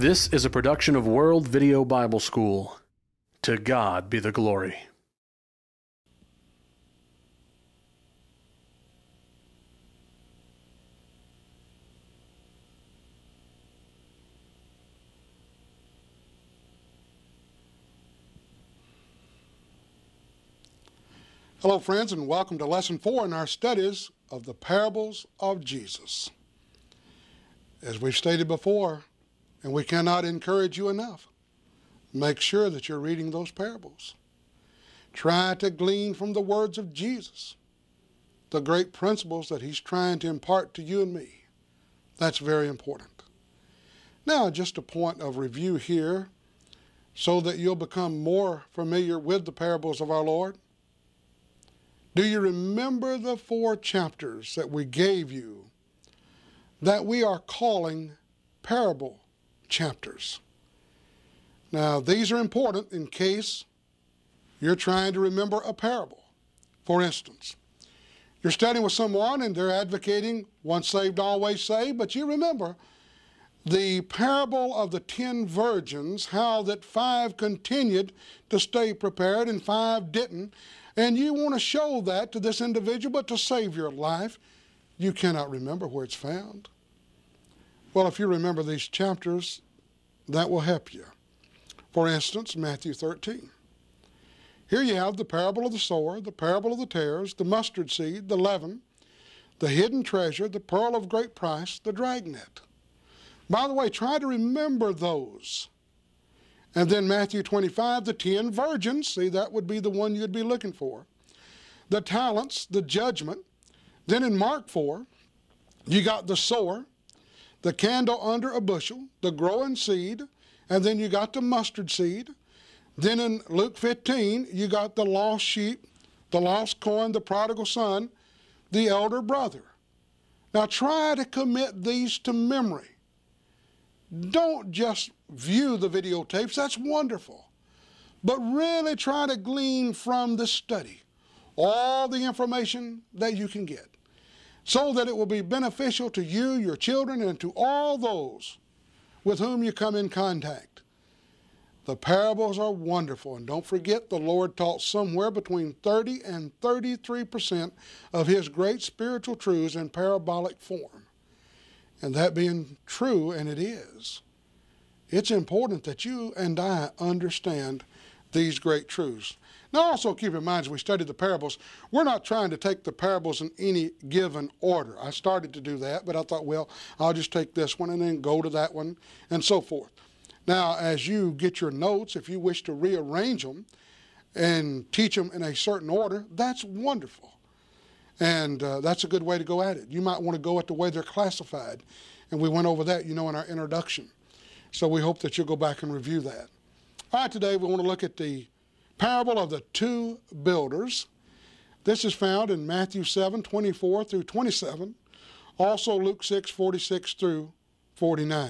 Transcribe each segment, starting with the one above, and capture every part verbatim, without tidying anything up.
This is a production of World Video Bible School. To God be the glory. Hello, friends, and welcome to Lesson four in our studies of the parables of Jesus. As we've stated before, and we cannot encourage you enough, make sure that you're reading those parables. Try to glean from the words of Jesus the great principles that he's trying to impart to you and me. That's very important. Now, just a point of review here so that you'll become more familiar with the parables of our Lord. Do you remember the four chapters that we gave you that we are calling parable chapters? Now, these are important in case you're trying to remember a parable. For instance, you're studying with someone and they're advocating once saved, always saved, but you remember the parable of the ten virgins, how that five continued to stay prepared and five didn't. And you want to show that to this individual, but to save your life, you cannot remember where it's found. Well, if you remember these chapters, that will help you. For instance, Matthew thirteen. Here you have the parable of the sower, the parable of the tares, the mustard seed, the leaven, the hidden treasure, the pearl of great price, the dragnet. By the way, try to remember those. And then Matthew twenty-five, the ten virgins. See, that would be the one you'd be looking for. The talents, the judgment. Then in Mark four, you got the sower, the candle under a bushel, the growing seed, and then you got the mustard seed. Then in Luke fifteen, you got the lost sheep, the lost coin, the prodigal son, the elder brother. Now try to commit these to memory. Don't just view the videotapes, that's wonderful. But really try to glean from the study all the information that you can get so that it will be beneficial to you, your children, and to all those with whom you come in contact. The parables are wonderful, and don't forget the Lord taught somewhere between thirty and thirty-three percent of his great spiritual truths in parabolic form. And that being true, and it is, it's important that you and I understand these great truths. Now also keep in mind as we study the parables, we're not trying to take the parables in any given order. I started to do that, but I thought, well, I'll just take this one and then go to that one and so forth. Now, as you get your notes, if you wish to rearrange them and teach them in a certain order, that's wonderful. And uh, that's a good way to go at it. You might want to go at the way they're classified. And we went over that, you know, in our introduction. So we hope that you'll go back and review that. All right, today we want to look at the parable of the two builders. This is found in Matthew seven, twenty-four through twenty-seven. Also Luke six, forty-six through forty-nine.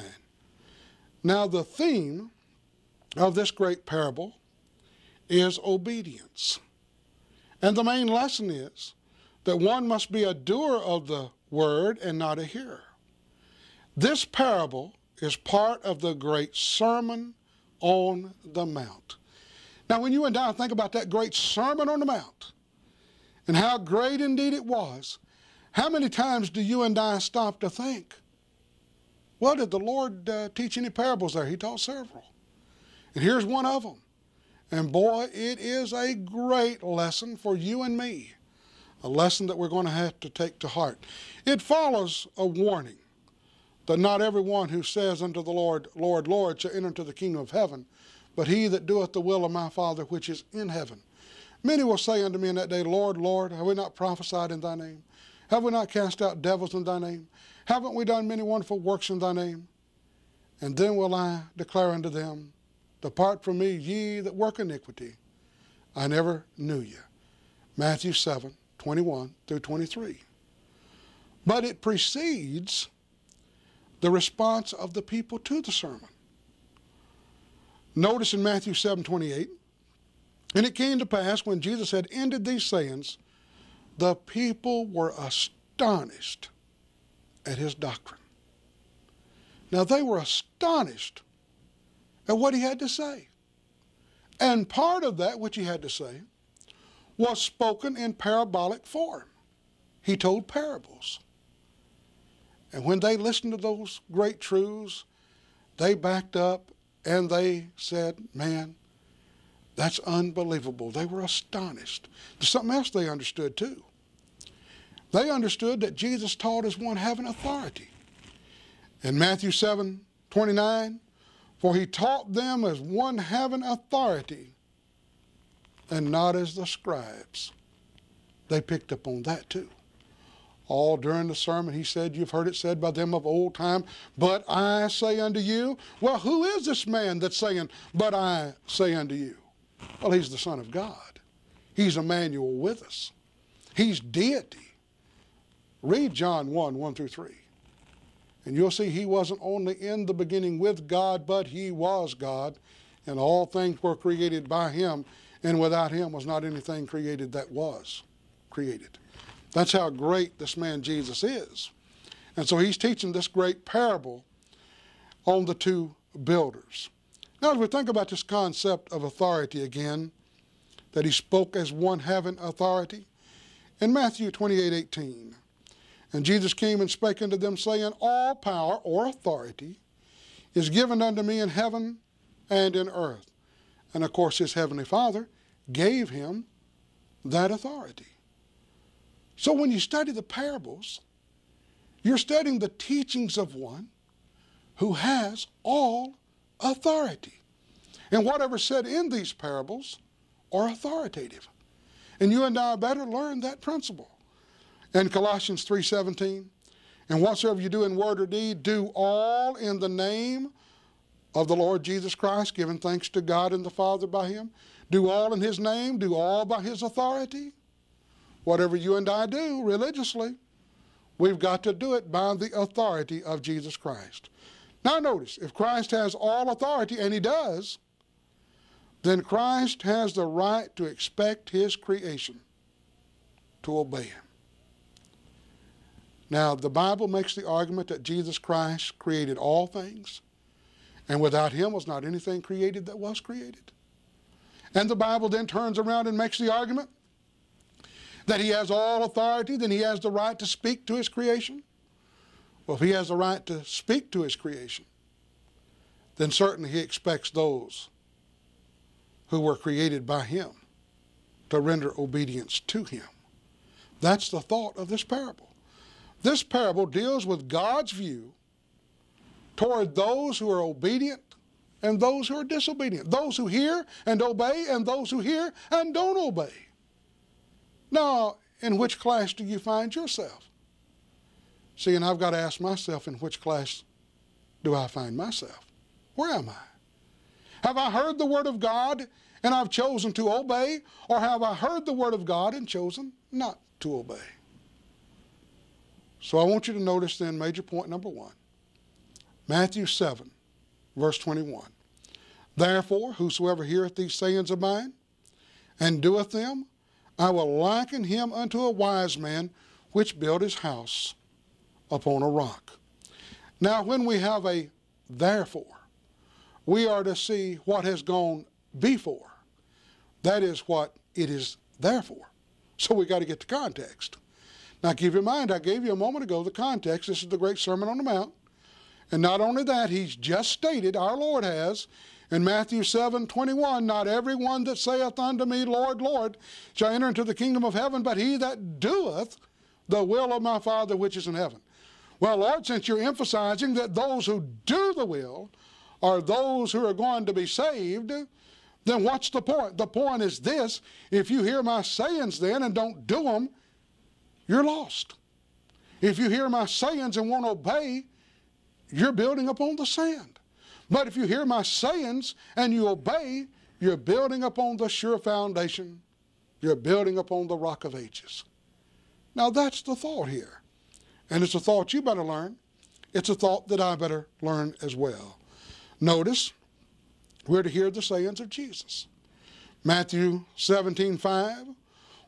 Now the theme of this great parable is obedience. And the main lesson is that one must be a doer of the word and not a hearer. This parable is part of the great Sermon on the Mount. Now, when you and I think about that great Sermon on the Mount and how great indeed it was, how many times do you and I stop to think, well, did the Lord uh, teach any parables there? He taught several. And here's one of them. And boy, it is a great lesson for you and me. A lesson that we're going to have to take to heart. It follows a warning that not everyone who says unto the Lord, Lord, Lord, shall enter into the kingdom of heaven, but he that doeth the will of my Father which is in heaven. Many will say unto me in that day, Lord, Lord, have we not prophesied in thy name? Have we not cast out devils in thy name? Haven't we done many wonderful works in thy name? And then will I declare unto them, depart from me, ye that work iniquity. I never knew you. Matthew seven, twenty-one through twenty-three. But it precedes the response of the people to the sermon. Notice in Matthew seven, twenty-eight, and it came to pass when Jesus had ended these sayings, the people were astonished at his doctrine. Now they were astonished at what he had to say. And part of that which he had to say was spoken in parabolic form. He told parables. And when they listened to those great truths, they backed up and they said, man, that's unbelievable. They were astonished. There's something else they understood too. They understood that Jesus taught as one having authority. In Matthew seven twenty-nine, for he taught them as one having authority and not as the scribes. They picked up on that too. All during the sermon he said, you've heard it said by them of old time, but I say unto you. Well, who is this man that's saying, but I say unto you? Well, he's the Son of God. He's Emmanuel with us. He's deity. Read John one, one through three. And you'll see he wasn't only in the beginning with God, but he was God. And all things were created by him. And without him was not anything created that was created. That's how great this man Jesus is. And so he's teaching this great parable on the two builders. Now, as we think about this concept of authority again, that he spoke as one having authority, in Matthew twenty-eight eighteen, and Jesus came and spake unto them, saying, all power or authority is given unto me in heaven and in earth. And of course his heavenly Father gave him that authority. So when you study the parables, you're studying the teachings of one who has all authority. And whatever's said in these parables are authoritative. And you and I better learn that principle. In Colossians three seventeen, and whatsoever you do in word or deed, do all in the name of the Lord Jesus Christ, giving thanks to God and the Father by him. Do all in his name, do all by his authority. Whatever you and I do religiously, we've got to do it by the authority of Jesus Christ. Now notice, if Christ has all authority, and he does, then Christ has the right to expect his creation to obey him. Now, the Bible makes the argument that Jesus Christ created all things, and without him was not anything created that was created. And the Bible then turns around and makes the argument that he has all authority, then he has the right to speak to his creation. Well, if he has the right to speak to his creation, then certainly he expects those who were created by him to render obedience to him. That's the thought of this parable. This parable deals with God's view toward those who are obedient and those who are disobedient, those who hear and obey and those who hear and don't obey. Now, in which class do you find yourself? See, and I've got to ask myself, in which class do I find myself? Where am I? Have I heard the word of God and I've chosen to obey, or have I heard the word of God and chosen not to obey? So I want you to notice then major point number one. Matthew seven, verse twenty-one. Therefore, whosoever heareth these sayings of mine, and doeth them, I will liken him unto a wise man, which built his house upon a rock. Now, when we have a therefore, we are to see what has gone before. That is what it is there for. So we got to get the context. Now keep in mind, I gave you a moment ago the context. This is the great Sermon on the Mount. And not only that, he's just stated, our Lord has, in Matthew seven twenty-one, not every one that saith unto me, Lord, Lord, shall enter into the kingdom of heaven, but he that doeth the will of my Father which is in heaven. Well, Lord, since you're emphasizing that those who do the will are those who are going to be saved, then what's the point? The point is this: if you hear my sayings then and don't do them, you're lost. If you hear my sayings and won't obey, you're building upon the sand. But if you hear my sayings and you obey, you're building upon the sure foundation. You're building upon the rock of ages. Now that's the thought here. And it's a thought you better learn. It's a thought that I better learn as well. Notice, we're to hear the sayings of Jesus. Matthew seventeen five,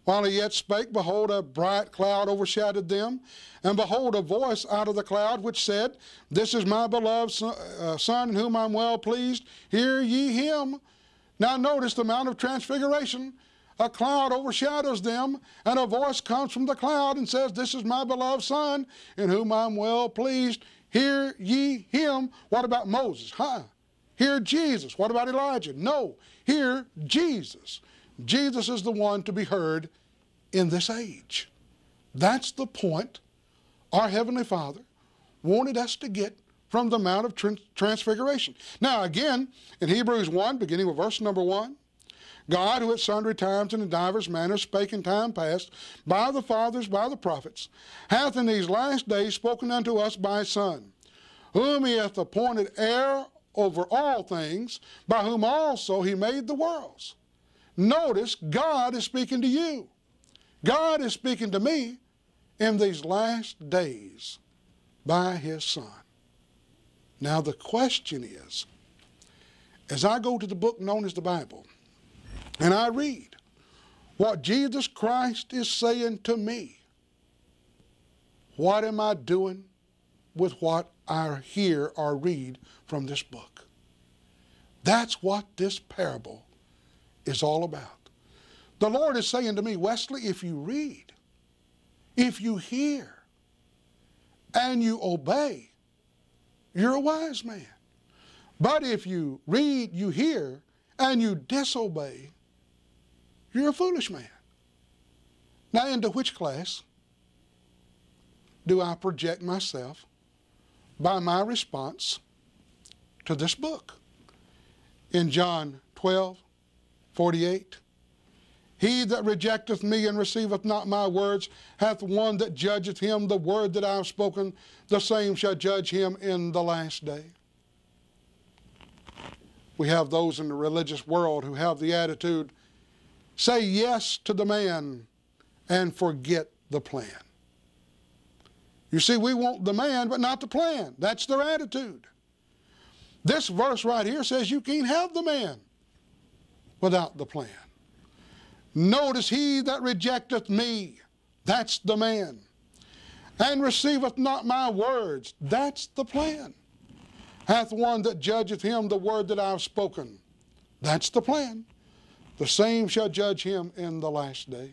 While he yet spake, behold, a bright cloud overshadowed them. And behold, a voice out of the cloud which said, This is my beloved son, uh, son in whom I'm well pleased. Hear ye him. Now notice the Mount of Transfiguration. A cloud overshadows them, and a voice comes from the cloud and says, This is my beloved son in whom I'm well pleased. Hear ye him. What about Moses? Huh? Hear Jesus. What about Elijah? No. Hear Jesus. Jesus is the one to be heard in this age. That's the point our Heavenly Father wanted us to get from the Mount of Transfiguration. Now again, in Hebrews one, beginning with verse number one, God, who at sundry times and in divers manners spake in time past by the fathers, by the prophets, hath in these last days spoken unto us by His Son, whom He hath appointed heir over all things, by whom also He made the worlds. Notice, God is speaking to you. God is speaking to me in these last days by His Son. Now the question is, as I go to the book known as the Bible, and I read what Jesus Christ is saying to me, what am I doing with what I hear or read from this book? That's what this parable is all about. The Lord is saying to me, Wesley, if you read, if you hear, and you obey, you're a wise man. But if you read, you hear, and you disobey, you're a foolish man. Now, into which class do I project myself by my response to this book? In John twelve, forty-eight, He that rejecteth me and receiveth not my words hath one that judgeth him. The word that I have spoken, the same shall judge him in the last day. We have those in the religious world who have the attitude, say yes to the man and forget the plan. You see, we want the man but not the plan. That's their attitude. This verse right here says you can't have the man without the plan. Notice, he that rejecteth me, that's the man, and receiveth not my words, that's the plan, hath one that judgeth him the word that I have spoken. That's the plan. The same shall judge him in the last day.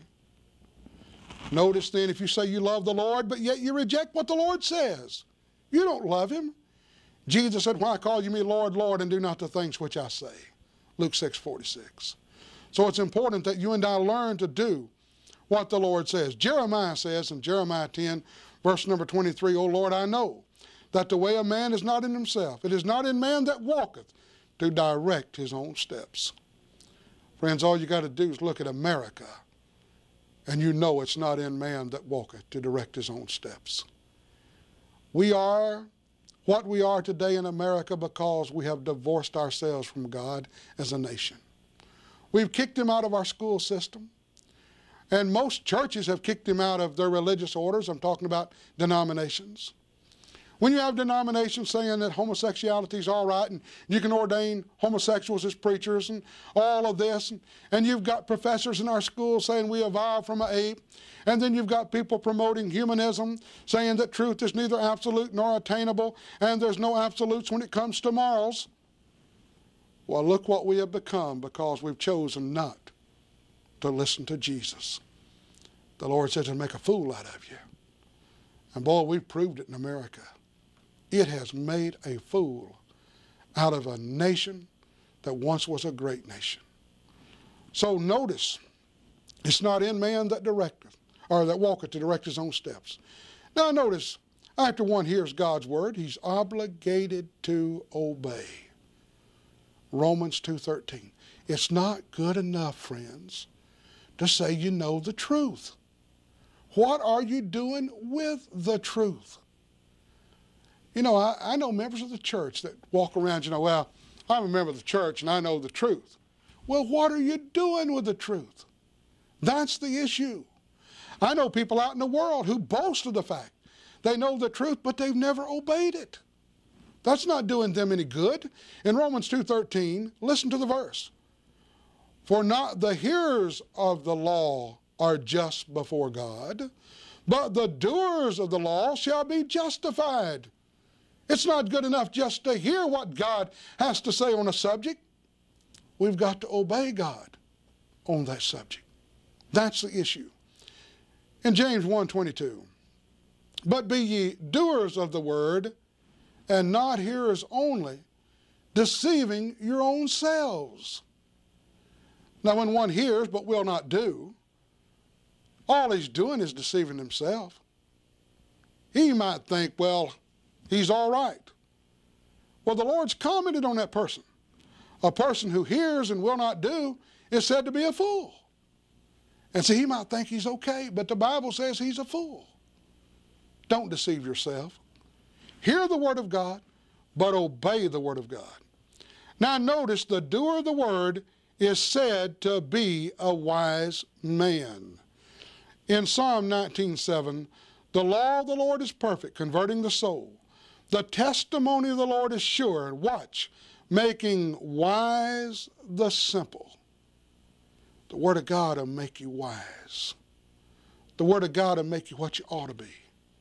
Notice then, if you say you love the Lord, but yet you reject what the Lord says, you don't love Him. Jesus said, Why call you me Lord, Lord, and do not the things which I say? Luke six forty-six. So it's important that you and I learn to do what the Lord says. Jeremiah says in Jeremiah ten, verse number twenty-three, O Lord, I know that the way of man is not in himself. It is not in man that walketh to direct his own steps. Friends, all you got to do is look at America, and you know it's not in man that walketh to direct his own steps. We are what we are today in America because we have divorced ourselves from God as a nation. We've kicked Him out of our school system, and most churches have kicked Him out of their religious orders. I'm talking about denominations. When you have denominations saying that homosexuality is all right and you can ordain homosexuals as preachers and all of this, and, and you've got professors in our schools saying we evolved from an ape, and then you've got people promoting humanism, saying that truth is neither absolute nor attainable, and there's no absolutes when it comes to morals. Well, look what we have become because we've chosen not to listen to Jesus. The Lord says to make a fool out of you. And boy, we've proved it in America. It has made a fool out of a nation that once was a great nation. So notice, it's not in man that directeth, or that walketh to direct his own steps. Now notice, after one hears God's word, he's obligated to obey. Romans two thirteen. It's not good enough, friends, to say you know the truth. What are you doing with the truth? You know, I, I know members of the church that walk around, you know, well, I'm a member of the church and I know the truth. Well, what are you doing with the truth? That's the issue. I know people out in the world who boast of the fact they know the truth, but they've never obeyed it. That's not doing them any good. In Romans two thirteen, listen to the verse. For not the hearers of the law are just before God, but the doers of the law shall be justified. It's not good enough just to hear what God has to say on a subject. We've got to obey God on that subject. That's the issue. In James one twenty-two, but be ye doers of the word, and not hearers only, deceiving your own selves. Now, when one hears but will not do, all he's doing is deceiving himself. He might think, well, he's all right. Well, the Lord's commented on that person. A person who hears and will not do is said to be a fool. And so he might think he's okay, but the Bible says he's a fool. Don't deceive yourself. Hear the word of God, but obey the word of God. Now notice, the doer of the word is said to be a wise man. In Psalm nineteen seven, the law of the Lord is perfect, converting the soul. The testimony of the Lord is sure, and watch, making wise the simple. The word of God will make you wise. The word of God will make you what you ought to be.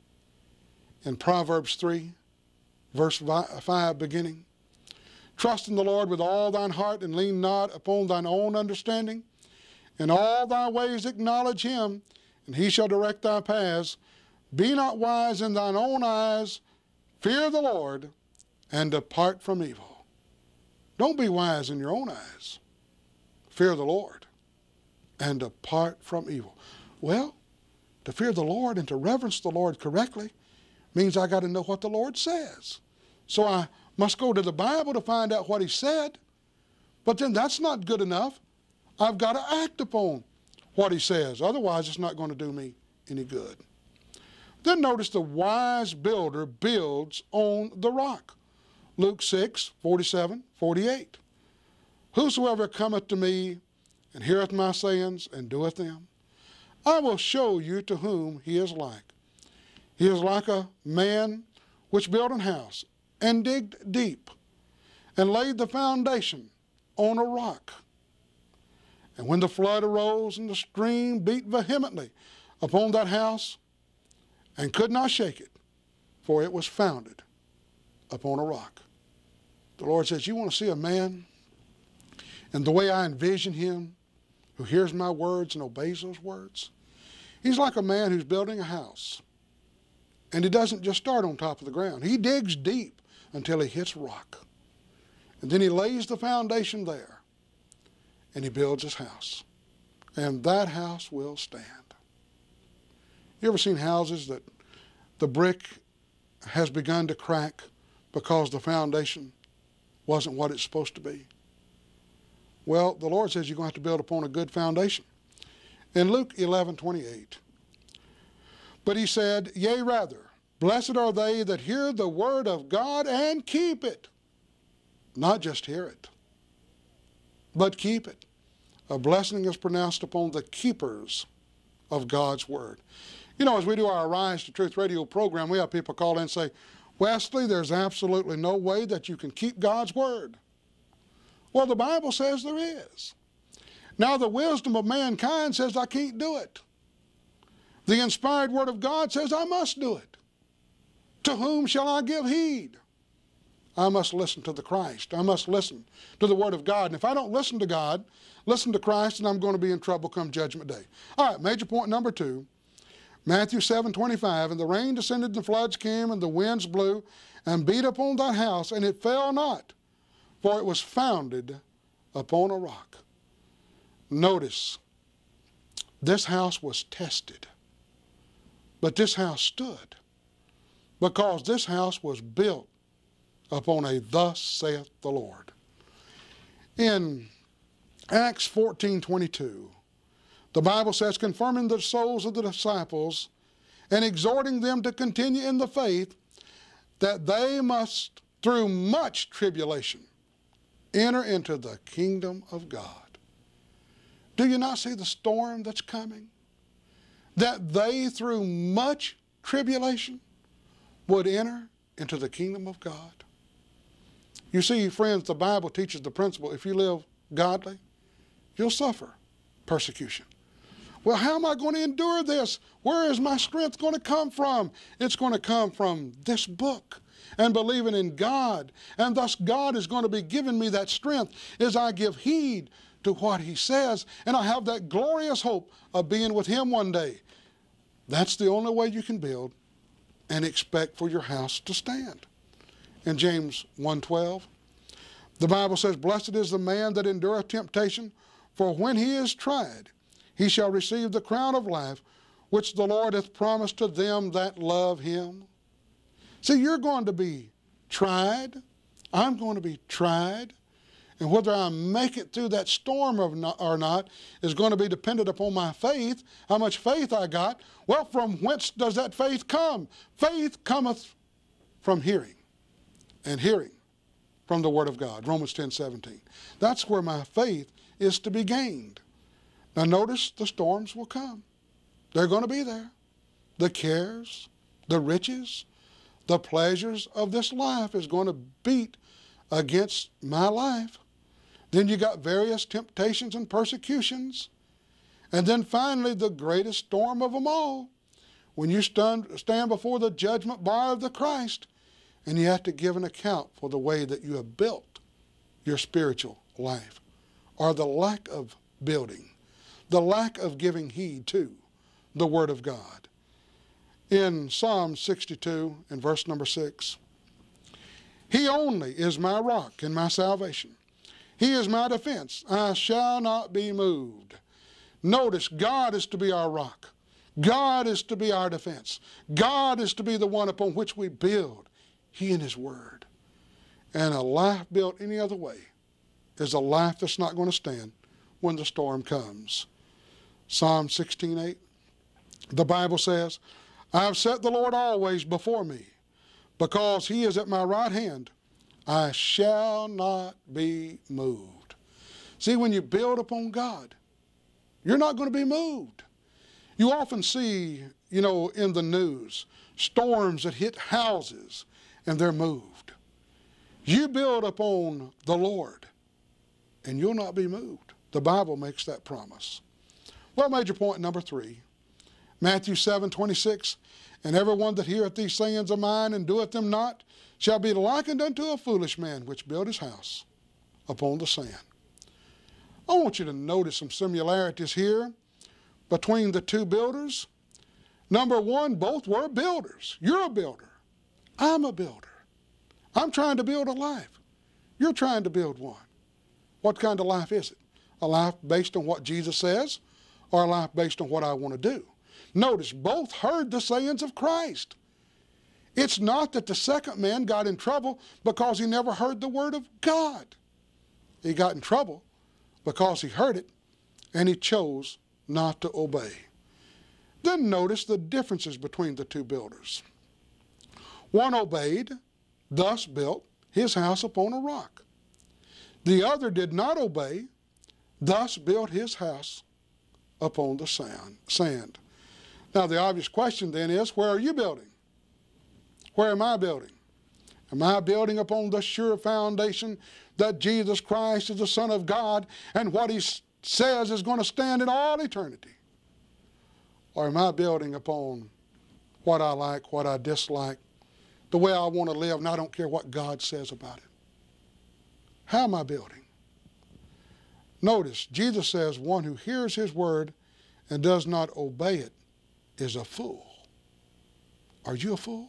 In Proverbs three, verse five beginning, trust in the Lord with all thine heart, and lean not upon thine own understanding. In all thy ways acknowledge him, and he shall direct thy paths. Be not wise in thine own eyes. Fear the Lord, and depart from evil. Don't be wise in your own eyes. Fear the Lord, and depart from evil. Well, to fear the Lord and to reverence the Lord correctly means I got to know what the Lord says. So I must go to the Bible to find out what he said. But then that's not good enough. I've got to act upon what he says. Otherwise, it's not going to do me any good. Then notice the wise builder builds on the rock. Luke six, forty-seven, forty-eight. Whosoever cometh to me and heareth my sayings and doeth them, I will show you to whom he is like. He is like a man which built an house and digged deep and laid the foundation on a rock. And when the flood arose and the stream beat vehemently upon that house, and could not shake it, for it was founded upon a rock. The Lord says, you want to see a man, and the way I envision him, who hears my words and obeys those words? He's like a man who's building a house, and he doesn't just start on top of the ground. He digs deep until he hits rock, and then he lays the foundation there, and he builds his house, and that house will stand. You ever seen houses that the brick has begun to crack because the foundation wasn't what it's supposed to be? Well, the Lord says you're going to have to build upon a good foundation. In Luke eleven twenty-eight, but he said, yea, rather, blessed are they that hear the word of God and keep it. Not just hear it, but keep it. A blessing is pronounced upon the keepers of God's word. You know, as we do our Rise to Truth radio program, we have people call in and say, Wesley, there's absolutely no way that you can keep God's word. Well, the Bible says there is. Now, the wisdom of mankind says I can't do it. The inspired word of God says I must do it. To whom shall I give heed? I must listen to the Christ. I must listen to the word of God. And if I don't listen to God, listen to Christ, then I'm going to be in trouble come Judgment Day. All right, major point number two. Matthew seven twenty-five, and the rain descended, and the floods came, and the winds blew, and beat upon that house, and it fell not, for it was founded upon a rock. Notice, this house was tested, but this house stood, because this house was built upon a thus saith the Lord. In Acts fourteen twenty-two, the Bible says, confirming the souls of the disciples and exhorting them to continue in the faith, that they must, through much tribulation, enter into the kingdom of God. Do you not see the storm that's coming? That they, through much tribulation, would enter into the kingdom of God. You see, friends, the Bible teaches the principle, if you live godly, you'll suffer persecution. Well, how am I going to endure this? Where is my strength going to come from? It's going to come from this book and believing in God. And thus God is going to be giving me that strength as I give heed to what he says. And I have that glorious hope of being with him one day. That's the only way you can build and expect for your house to stand. In James one twelve, the Bible says, "Blessed is the man that endureth temptation, for when he is tried, he shall receive the crown of life, which the Lord hath promised to them that love him." See, you're going to be tried. I'm going to be tried. And whether I make it through that storm or not is going to be dependent upon my faith, how much faith I got. Well, from whence does that faith come? Faith cometh from hearing, and hearing from the Word of God, Romans ten seventeen. That's where my faith is to be gained. Now notice the storms will come. They're going to be there. The cares, the riches, the pleasures of this life is going to beat against my life. Then you got various temptations and persecutions. And then finally, the greatest storm of them all, when you stand, stand before the judgment bar of the Christ, and you have to give an account for the way that you have built your spiritual life, or the lack of building, the lack of giving heed to the Word of God. In Psalm sixty-two, in verse number six, "He only is my rock and my salvation. He is my defense. I shall not be moved." Notice, God is to be our rock. God is to be our defense. God is to be the one upon which we build, He and His Word. And a life built any other way is a life that's not going to stand when the storm comes. Psalm sixteen eight, the Bible says, "I have set the Lord always before me. Because He is at my right hand, I shall not be moved." See, when you build upon God, you're not going to be moved. You often see, you know, in the news, storms that hit houses and they're moved. You build upon the Lord and you'll not be moved. The Bible makes that promise. Well, major point number three, Matthew seven twenty-six, "And everyone that heareth these sayings of mine and doeth them not shall be likened unto a foolish man which built his house upon the sand." I want you to notice some similarities here between the two builders. Number one, both were builders. You're a builder. I'm a builder. I'm trying to build a life. You're trying to build one. What kind of life is it? A life based on what Jesus says, or a life based on what I want to do? Notice, both heard the sayings of Christ. It's not that the second man got in trouble because he never heard the Word of God. He got in trouble because he heard it and he chose not to obey. Then notice the differences between the two builders. One obeyed, thus built his house upon a rock. The other did not obey, thus built his house upon the sand. Now the obvious question then is, where are you building? Where am I building? Am I building upon the sure foundation that Jesus Christ is the Son of God and what He says is going to stand in all eternity? Or am I building upon what I like, what I dislike, the way I want to live, and I don't care what God says about it? How am I building? Notice, Jesus says, one who hears His word and does not obey it is a fool. Are you a fool?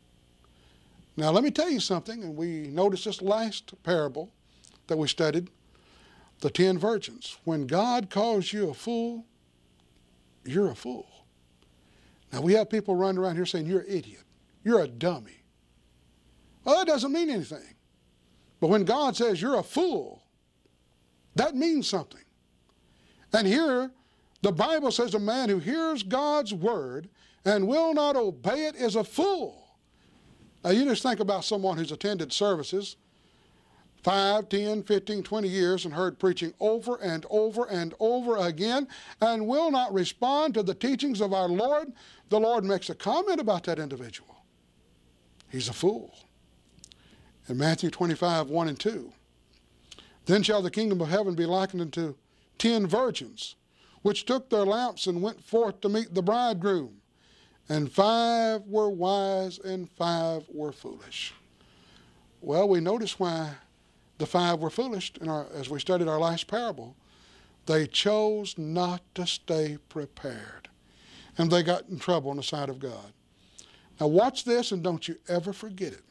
Now let me tell you something, and we noticed this last parable that we studied, the ten virgins. When God calls you a fool, you're a fool. Now we have people running around here saying, you're an idiot, you're a dummy. Well, that doesn't mean anything. But when God says you're a fool, that means something. And here, the Bible says a man who hears God's word and will not obey it is a fool. Now you just think about someone who's attended services five, ten, fifteen, twenty years and heard preaching over and over and over again and will not respond to the teachings of our Lord. The Lord makes a comment about that individual. He's a fool. In Matthew twenty-five, one and two, "Then shall the kingdom of heaven be likened unto ten virgins, which took their lamps and went forth to meet the bridegroom. And five were wise and five were foolish. Well, we notice why the five were foolish in our, as we studied our last parable. They chose not to stay prepared. And they got in trouble on the side of God. Now watch this and don't you ever forget it.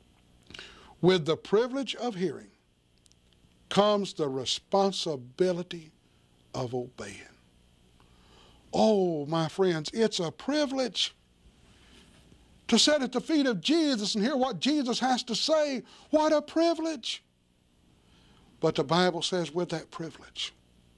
With the privilege of hearing comes the responsibility of obeying. Oh, my friends, it's a privilege to sit at the feet of Jesus and hear what Jesus has to say. What a privilege! But the Bible says with that privilege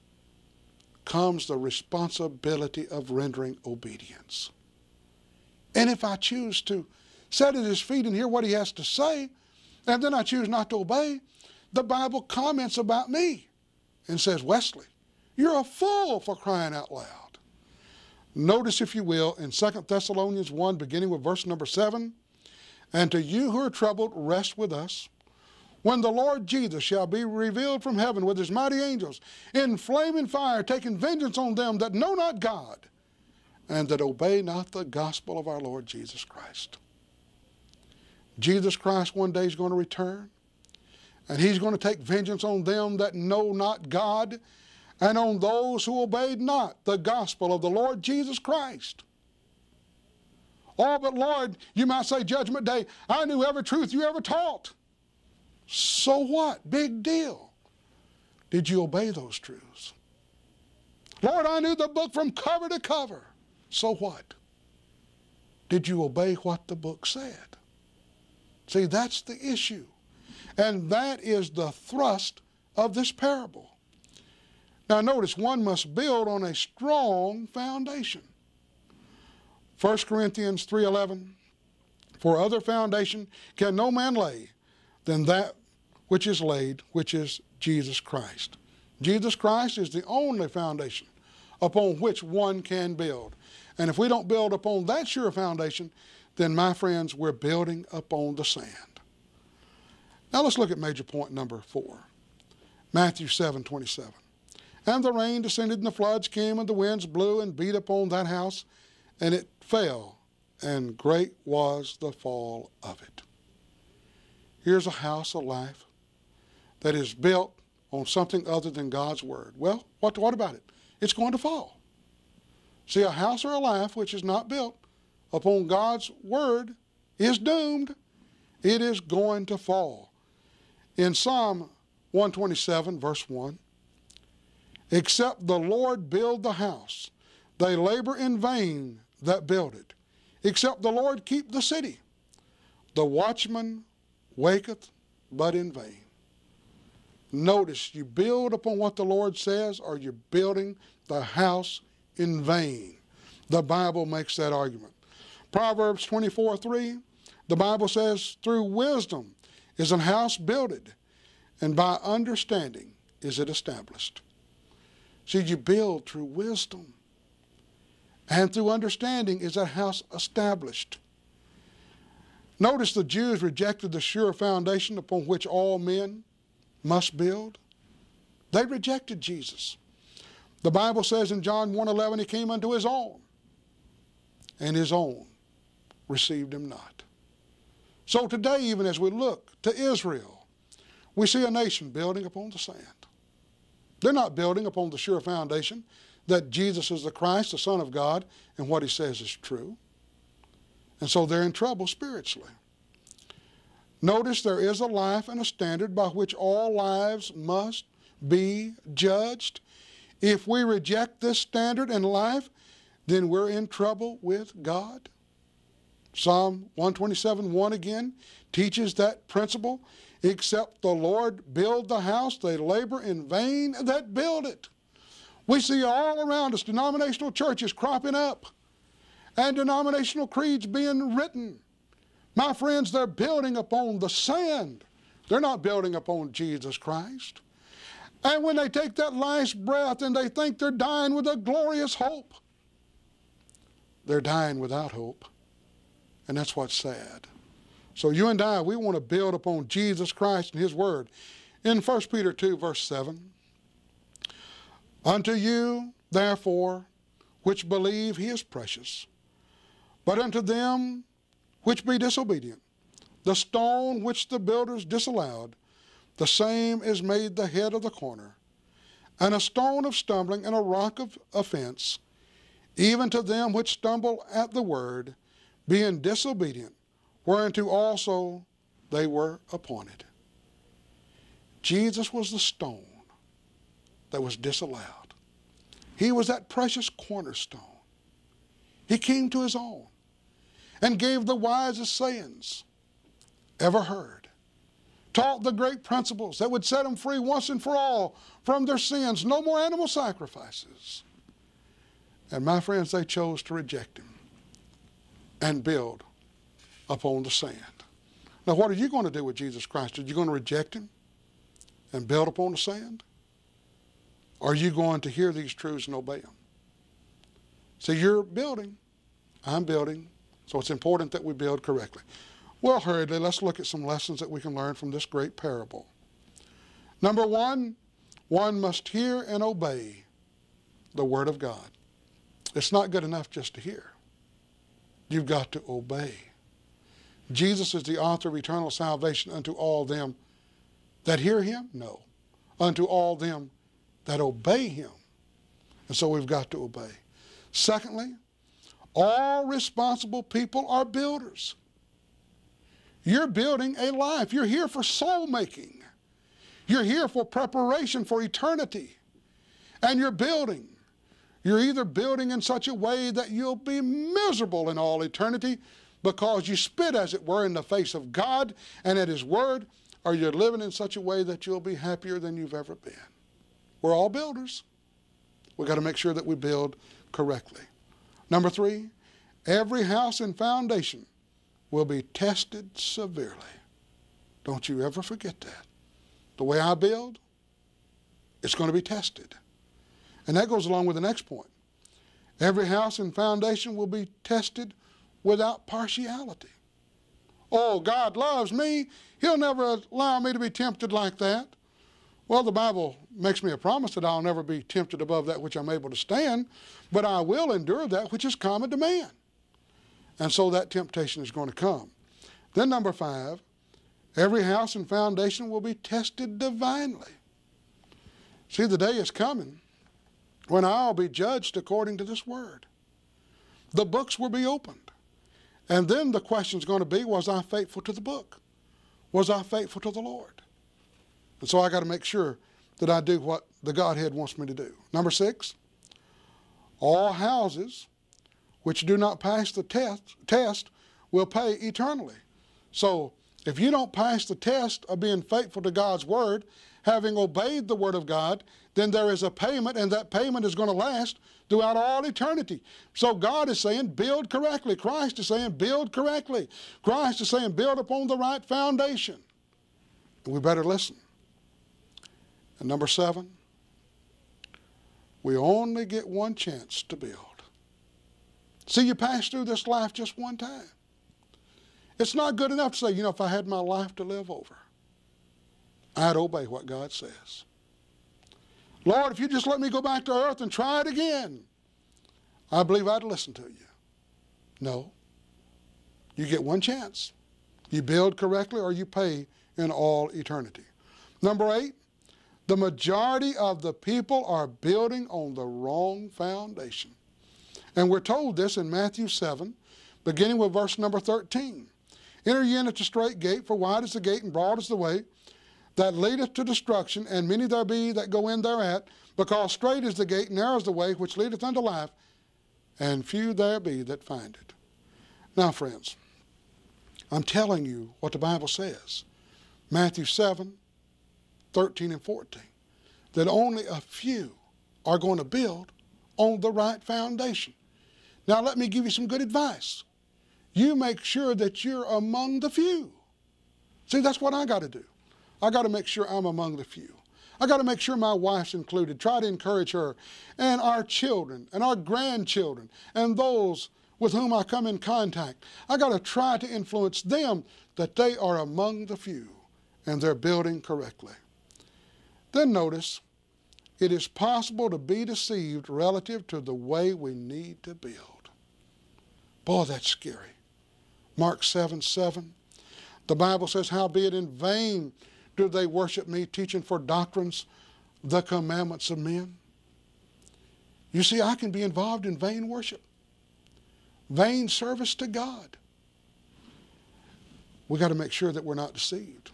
comes the responsibility of rendering obedience. And if I choose to sit at his feet and hear what he has to say, and then I choose not to obey, the Bible comments about me and says, Wesley, you're a fool for crying out loud. Notice, if you will, in Second Thessalonians one, beginning with verse number seven, and to you who are troubled, rest with us, when the Lord Jesus shall be revealed from heaven with his mighty angels, in flaming fire, taking vengeance on them that know not God, and that obey not the gospel of our Lord Jesus Christ. Jesus Christ one day is going to return, and he's going to take vengeance on them that know not God, and on those who obeyed not the gospel of the Lord Jesus Christ. Oh, but Lord, you might say, Judgment Day, I knew every truth you ever taught. So what? Big deal. Did you obey those truths? Lord, I knew the book from cover to cover. So what? Did you obey what the book said? See, that's the issue. And that is the thrust of this parable. Now notice, one must build on a strong foundation. First Corinthians three eleven, for other foundation can no man lay than that which is laid, which is Jesus Christ. Jesus Christ is the only foundation upon which one can build. And if we don't build upon that sure foundation, then, my friends, we're building upon the sand. Now let's look at major point number four. Matthew seven twenty-seven. And the rain descended, and the floods came, and the winds blew and beat upon that house, and it fell, and great was the fall of it. Here's a house of life that is built on something other than God's word. Well, what, what about it? It's going to fall. See, a house or a life which is not built upon God's word is doomed. It is going to fall. In Psalm one twenty-seven, verse one, except the Lord build the house, they labor in vain that build it. Except the Lord keep the city, the watchman waketh but in vain. Notice, you build upon what the Lord says, or you're building the house in vain. The Bible makes that argument. Proverbs twenty-four three, the Bible says, through wisdom is an house builded, and by understanding is it established. See, you build through wisdom, and through understanding is that house established. Notice the Jews rejected the sure foundation upon which all men must build. They rejected Jesus. The Bible says in John one eleven, he came unto his own, and his own received him not. So today, even as we look to Israel, we see a nation building upon the sand. They're not building upon the sure foundation that Jesus is the Christ, the Son of God, and what he says is true. And so they're in trouble spiritually. Notice there is a life and a standard by which all lives must be judged. If we reject this standard in life, then we're in trouble with God. Psalm one twenty-seven one again teaches that principle. Except the Lord build the house, they labor in vain that build it. We see all around us denominational churches cropping up and denominational creeds being written. My friends, they're building upon the sand. They're not building upon Jesus Christ. And when they take that last breath and they think they're dying with a glorious hope, they're dying without hope. And that's what's sad. So you and I, we want to build upon Jesus Christ and his word. In First Peter two, verse seven, unto you therefore, which believe he is precious. But unto them which be disobedient, the stone which the builders disallowed, the same is made the head of the corner, and a stone of stumbling and a rock of offense, even to them which stumble at the word, being disobedient, whereunto also they were appointed. Jesus was the stone that was disallowed. He was that precious cornerstone. He came to his own and gave the wisest sayings ever heard, taught the great principles that would set them free once and for all from their sins. No more animal sacrifices. And my friends, they chose to reject him and build upon the sand. Now, what are you going to do with Jesus Christ? Are you going to reject him and build upon the sand? Or are you going to hear these truths and obey them? So you're building, I'm building, so it's important that we build correctly. Well, hurriedly, let's look at some lessons that we can learn from this great parable. Number one, one must hear and obey the Word of God. It's not good enough just to hear. You've got to obey. Jesus is the author of eternal salvation unto all them that hear him? No. Unto all them that obey him. And so we've got to obey. Secondly, all responsible people are builders. You're building a life. You're here for soul making. You're here for preparation for eternity. And you're building. You're either building in such a way that you'll be miserable in all eternity because you spit, as it were, in the face of God and at his word, or you're living in such a way that you'll be happier than you've ever been. We're all builders. We've got to make sure that we build correctly. Number three, every house and foundation will be tested severely. Don't you ever forget that. The way I build, it's going to be tested. And that goes along with the next point. Every house and foundation will be tested without partiality. Oh, God loves me. He'll never allow me to be tempted like that. Well, the Bible makes me a promise that I'll never be tempted above that which I'm able to stand, but I will endure that which is common to man. And so that temptation is going to come. Then number five, every house and foundation will be tested divinely. See, the day is coming when I'll be judged according to this word. The books will be opened. And then the question's going to be, was I faithful to the book? Was I faithful to the Lord? And so I got to make sure that I do what the Godhead wants me to do. Number six, all houses which do not pass the test, test will pay eternally. So if you don't pass the test of being faithful to God's word, having obeyed the word of God, then there is a payment, and that payment is going to last throughout all eternity. So God is saying, build correctly. Christ is saying, build correctly. Christ is saying, build upon the right foundation. And we better listen. And number seven, we only get one chance to build. See, you pass through this life just one time. It's not good enough to say, you know, if I had my life to live over, I'd obey what God says. Lord, if you just let me go back to earth and try it again, I believe I'd listen to you. No. You get one chance. You build correctly or you pay in all eternity. Number eight, the majority of the people are building on the wrong foundation. And we're told this in Matthew seven, beginning with verse number thirteen. Enter ye in at the straight gate, for wide is the gate and broad is the way that leadeth to destruction, and many there be that go in thereat, because strait is the gate, and narrow is the way which leadeth unto life, and few there be that find it. Now, friends, I'm telling you what the Bible says. Matthew seven, thirteen and fourteen. That only a few are going to build on the right foundation. Now, let me give you some good advice. You make sure that you're among the few. See, that's what I got to do. I got to make sure I'm among the few. I got to make sure my wife's included, try to encourage her, and our children, and our grandchildren, and those with whom I come in contact. I got to try to influence them that they are among the few, and they're building correctly. Then notice, it is possible to be deceived relative to the way we need to build. Boy, that's scary. Mark seven seven. The Bible says, howbeit in vain do they worship me, teaching for doctrines the commandments of men. You see, I can be involved in vain worship, vain service to God. We got to make sure that we're not deceived.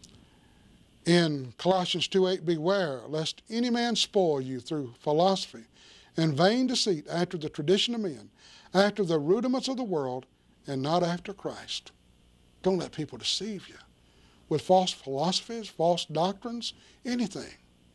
In Colossians two eight, beware lest any man spoil you through philosophy and vain deceit, after the tradition of men, after the rudiments of the world, and not after Christ. Don't let people deceive you with false philosophies, false doctrines, anything.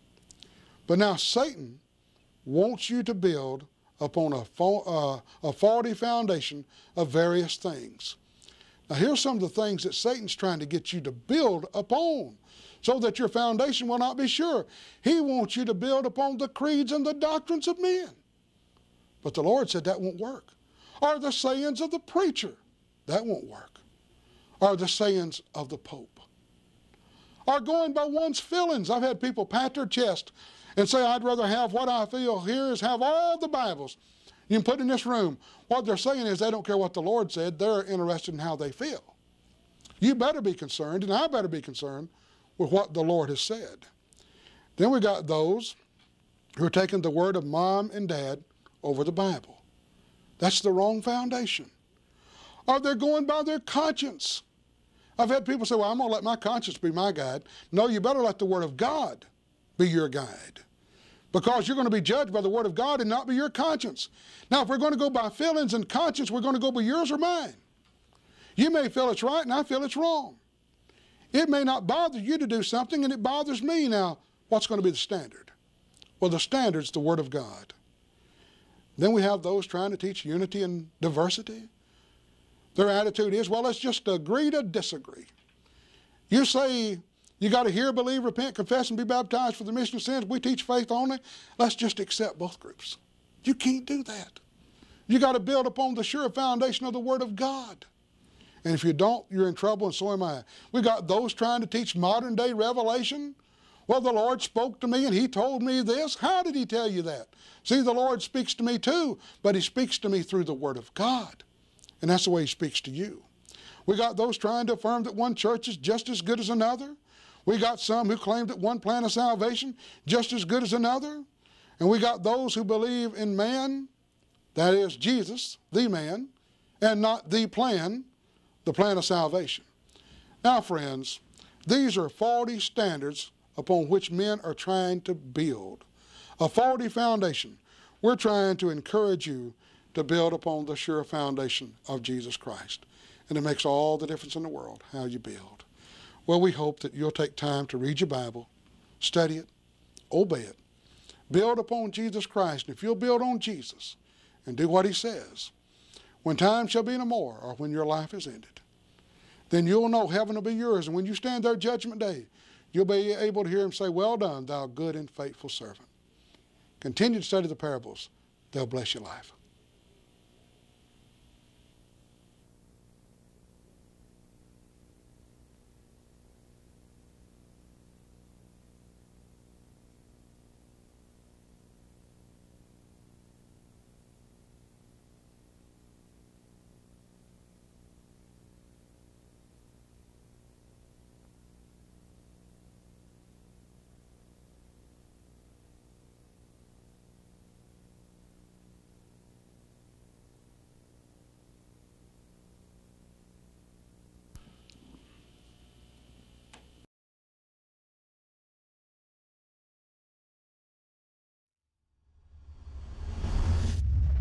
But now Satan wants you to build upon a, uh, a faulty foundation of various things. Now here's some of the things that Satan's trying to get you to build upon so that your foundation will not be sure. He wants you to build upon the creeds and the doctrines of men. But the Lord said that won't work. Or the sayings of the preacher. That won't work. Or the sayings of the Pope. Or going by one's feelings. I've had people pat their chest and say, I'd rather have what I feel here is have all the Bibles you can put in this room. What they're saying is they don't care what the Lord said. They're interested in how they feel. You better be concerned, and I better be concerned with what the Lord has said. Then we got those who are taking the word of mom and dad over the Bible. That's the wrong foundation. Or they're going by their conscience. I've had people say, well, I'm going to let my conscience be my guide. No, you better let the Word of God be your guide, because you're going to be judged by the Word of God and not by your conscience. Now, if we're going to go by feelings and conscience, we're going to go by yours or mine. You may feel it's right and I feel it's wrong. It may not bother you to do something and it bothers me. Now, what's going to be the standard? Well, the standard's the Word of God. Then we have those trying to teach unity and diversity. Their attitude is, well, let's just agree to disagree. You say you got to hear, believe, repent, confess, and be baptized for the remission of sins. We teach faith only. Let's just accept both groups. You can't do that. You got to build upon the sure foundation of the Word of God. And if you don't, you're in trouble, and so am I. We got those trying to teach modern day revelation. Well, the Lord spoke to me and He told me this. How did He tell you that? See, the Lord speaks to me too, but He speaks to me through the Word of God. And that's the way He speaks to you. We got those trying to affirm that one church is just as good as another. We got some who claim that one plan of salvation just as good as another. And we got those who believe in man, that is Jesus, the man, and not the plan, the plan of salvation. Now, friends, these are faulty standards upon which men are trying to build. A faulty foundation. We're trying to encourage you to build upon the sure foundation of Jesus Christ. And it makes all the difference in the world how you build. Well, we hope that you'll take time to read your Bible, study it, obey it, build upon Jesus Christ. And if you'll build on Jesus and do what He says, when time shall be no more, or when your life is ended, then you'll know heaven will be yours. And when you stand there judgment day, you'll be able to hear Him say, well done, thou good and faithful servant. Continue to study the parables. They'll bless your life.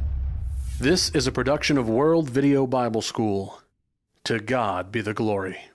This is a production of World Video Bible School. To God be the glory.